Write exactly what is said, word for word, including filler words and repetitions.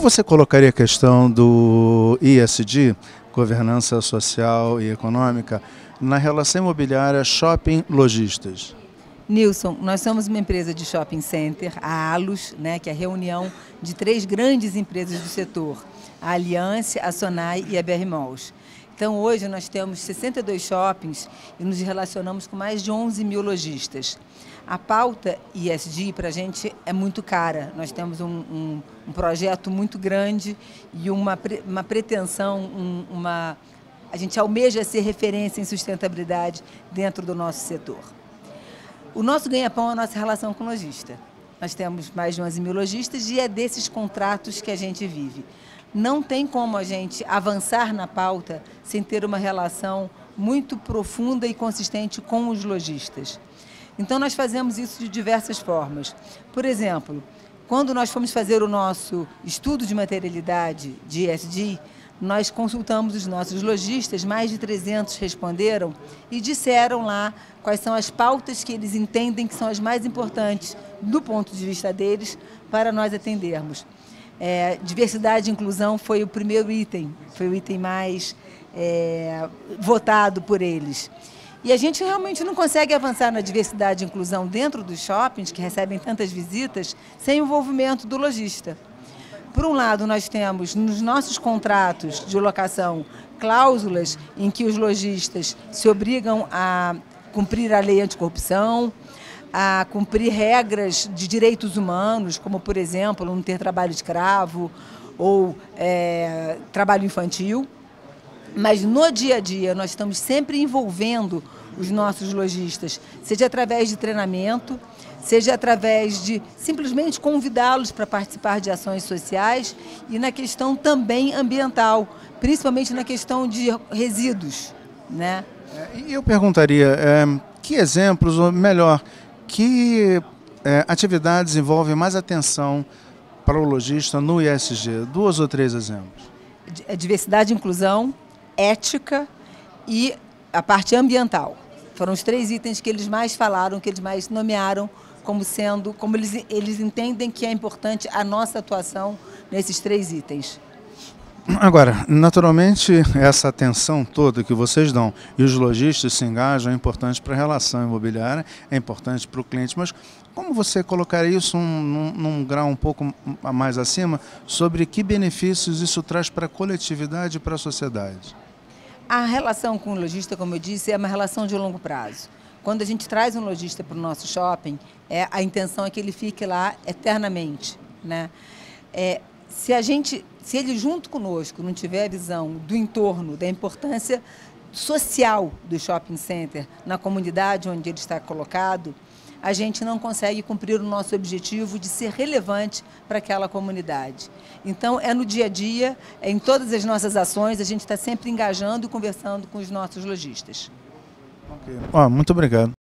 você colocaria a questão do E S G, governança social e econômica, na relação imobiliária shopping-lojistas? Nilson, nós somos uma empresa de shopping center, a Alus, né, que é a reunião de três grandes empresas do setor, a Aliança, a Sonai e a B R Malls. Então, hoje nós temos sessenta e dois shoppings e nos relacionamos com mais de onze mil lojistas. A pauta E S G para a gente é muito cara. Nós temos um, um, um projeto muito grande e uma, uma pretensão, um, uma, a gente almeja ser referência em sustentabilidade dentro do nosso setor. O nosso ganha-pão é a nossa relação com o lojista. Nós temos mais de onze mil lojistas e é desses contratos que a gente vive. Não tem como a gente avançar na pauta sem ter uma relação muito profunda e consistente com os lojistas. Então, nós fazemos isso de diversas formas. Por exemplo, quando nós fomos fazer o nosso estudo de materialidade de E S G, nós consultamos os nossos lojistas, mais de trezentos responderam e disseram lá quais são as pautas que eles entendem que são as mais importantes do ponto de vista deles para nós atendermos. É, diversidade e inclusão foi o primeiro item, foi o item mais é, votado por eles. E a gente realmente não consegue avançar na diversidade e inclusão dentro dos shoppings, que recebem tantas visitas, sem o envolvimento do lojista. Por um lado, nós temos nos nossos contratos de locação cláusulas em que os lojistas se obrigam a cumprir a lei anticorrupção, a cumprir regras de direitos humanos, como, por exemplo, não ter trabalho escravo ou é, trabalho infantil. Mas no dia a dia nós estamos sempre envolvendo os nossos lojistas, seja através de treinamento, seja através de simplesmente convidá-los para participar de ações sociais e na questão também ambiental, principalmente na questão de resíduos, né? E eu perguntaria, é, que exemplos, ou melhor, que é, atividades envolvem mais atenção para o lojista no E S G? Duas ou três exemplos. Diversidade e inclusão, ética e a parte ambiental. Foram os três itens que eles mais falaram, que eles mais nomearam como sendo, como eles, eles entendem que é importante a nossa atuação nesses três itens. Agora, naturalmente, essa atenção toda que vocês dão e os lojistas se engajam é importante para a relação imobiliária, é importante para o cliente, mas como você colocaria isso um, num, num grau um pouco mais acima, sobre que benefícios isso traz para a coletividade e para a sociedade? A relação com o lojista, como eu disse, é uma relação de longo prazo. Quando a gente traz um lojista para o nosso shopping, é, a intenção é que ele fique lá eternamente, né? É, se a gente, se ele junto conosco não tiver a visão do entorno, da importância social do shopping center na comunidade onde ele está colocado, a gente não consegue cumprir o nosso objetivo de ser relevante para aquela comunidade. Então, é no dia a dia, é em todas as nossas ações, a gente está sempre engajando e conversando com os nossos lojistas. Okay. Oh, muito obrigado.